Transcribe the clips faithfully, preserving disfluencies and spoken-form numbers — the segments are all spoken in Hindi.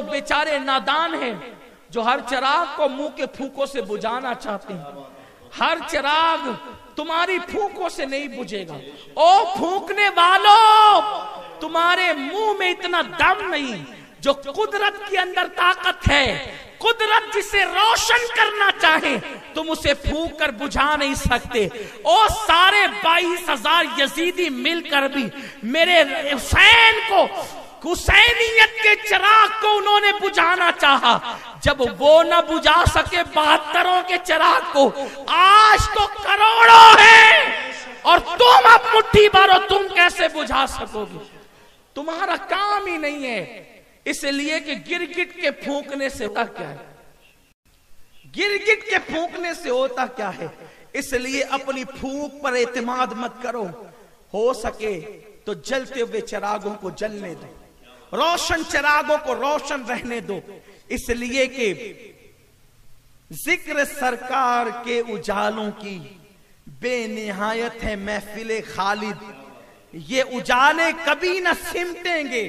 बेचारे नादान हैं जो हर चिराग को मुंह के फूकों से बुझाना चाहते हैं। हर चिराग तुम्हारी फूकों से नहीं बुझेगा। ओ फूकने वालों, तुम्हारे मुंह में इतना दम नहीं। जो कुदरत के अंदर ताकत है, कुदरत जिसे रोशन करना चाहे, तुम उसे फूंक कर बुझा नहीं सकते। ओ सारे बाईस हजार यजीदी मिलकर भी मेरे हुसैन को, हुसैनियत के चिराग को उन्होंने बुझाना चाहा। जब वो न बुझा सके बहत्तरों के चिराग को, आज तो करोड़ों हैं और तुम अब मुट्ठी भरो, तुम कैसे बुझा सकोगे? तुम्हारा काम ही नहीं है। इसलिए कि गिरगिट के फूंकने से होता क्या है? गिरगिट के फूंकने से होता क्या है? इसलिए अपनी फूंक पर एतमाद मत करो। हो सके तो जलते हुए चिरागों को जलने दो, रोशन चिरागों को रोशन रहने दो। इसलिए कि जिक्र सरकार के उजालों की बेनिहायत है महफिले खालिद। ये उजाले कभी न सिमटेंगे,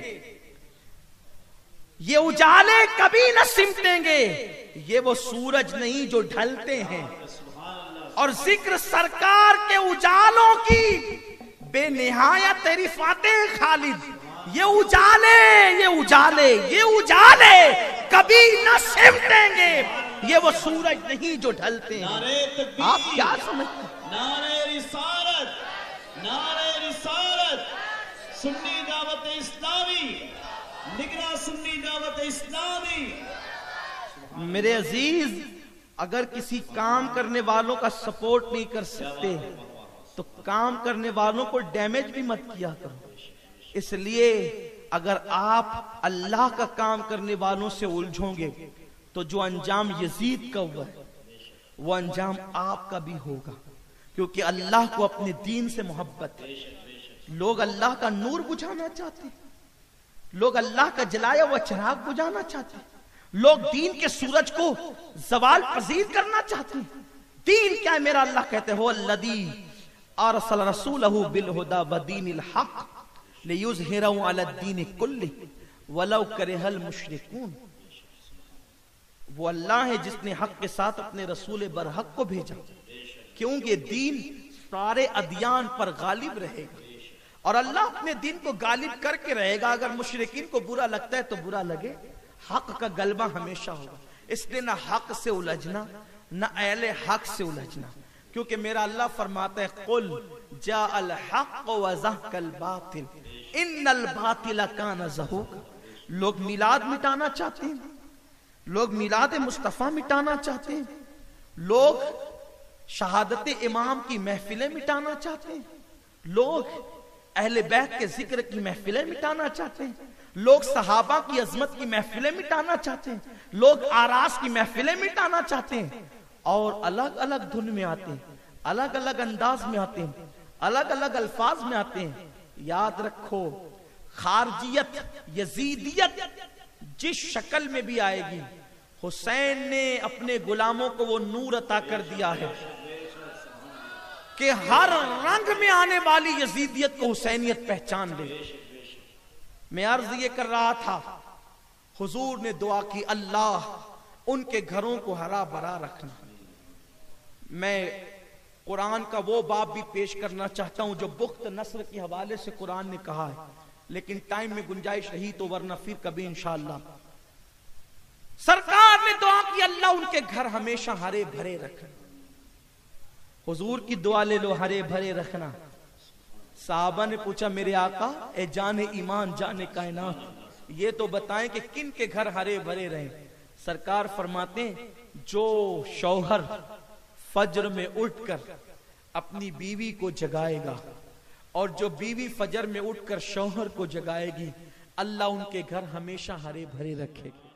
ये उजाले कभी न सिमटेंगे। ये वो सूरज नहीं जो ढलते हैं। और जिक्र सरकार के उजालों की बेनिहायत रिफातें खालिद। ये उजाले, ये उजाले, ये उजाले कभी न सिमटेंगे। ये वो सूरज नहीं जो ढलते हैं। आप क्या समझते? नारे रिसालत, नारे रिसालत, सुन्नी दावत इस्लामी, निगरां सुन्नी दावत इस्लामी। मेरे अजीज, अगर किसी काम करने वालों का सपोर्ट नहीं कर सकते तो काम करने वालों को डैमेज भी मत किया करो। इसलिए अगर आप अल्लाह का काम करने वालों से उलझोगे तो जो अंजाम यजीद का हुआ है वो अंजाम आपका भी होगा। क्योंकि अल्लाह को अपने दीन से मोहब्बत है। लोग अल्लाह का नूर बुझाना चाहते हैं, लोग अल्लाह का जलाया हुआ चिराग बुझाना चाहते हैं, लोग दीन के सूरज को जवाल पजीर करना चाहते हैं। दीन क्या है? मेरा अल्लाह कहते हो अल्लदी अरसल रसूलहु बिल हुदा व दीनिल हक लियुज़हिरहु अला दीन कुल्ली वलौ करिहल मुशरिकून। वो अल्लाह है जिसने हक के साथ अपने रसूल बरहक को भेजा, क्योंकि दीन सारे अदियान पर गालिब रहेगा। और अल्लाह अपने दीन को गालिब करके रहेगा। अगर मुशरिकीन को बुरा लगता है तो बुरा लगे, हक का गलबा हमेशा होगा। इसलिए ना हक से उलझना, ना अहले हक से उलझना। क्योंकि मेरा अल्लाह फरमाता है कुल जाअल हक व ज़हक़ल बातिल इन्नल बातिल कान ज़हूक़ा। लोग मिलाद मिटाना चाहते हैं, लोग मिलाद मुस्तफा मिटाना चाहते हैं, लोग शहादत इमाम की महफिलें मिटाना चाहते हैं, लोग अहले बैत के जिक्र की महफिलें मिटाना चाहते हैं, लोग सहाबा की अजमत की महफिलें मिटाना चाहते हैं, लोग आरास की महफिलें मिटाना चाहते हैं। और अलग अलग धुन में आते हैं, अलग अलग अंदाज में आते हैं, अलग अलग अल्फाज में आते हैं। याद रखो, खारजियत, यजीदियत जिस शक्ल में भी आएगी, हुसैन ने अपने गुलामों को वो नूर अता कर दिया है कि हर रंग में आने वाली यजीदियत को हुसैनियत पहचान ले। मैं अर्ज ये कर रहा था, हुजूर ने दुआ की अल्लाह उनके घरों को हरा भरा रखना। मैं कुरान का वो बाब भी पेश करना चाहता हूं जो बुख्त नस्र के हवाले से कुरान ने कहा है, लेकिन टाइम में गुंजाइश रही तो, वरना फिर कभी इंशाअल्लाह। सरकार ने दुआ की अल्लाह उनके घर हमेशा हरे भरे रखना। हुजूर की दुआ ले लो, हरे भरे रखना। साहबा ने पूछा मेरे आका, ए जाने ईमान जाने कायनात, ये तो बताएं कि किन के घर हरे भरे रहे। सरकार फरमाते जो शौहर फजर में उठकर अपनी बीवी को जगाएगा और जो बीवी फजर में उठकर शौहर को जगाएगी, अल्लाह उनके घर हमेशा हरे भरे रखेगा।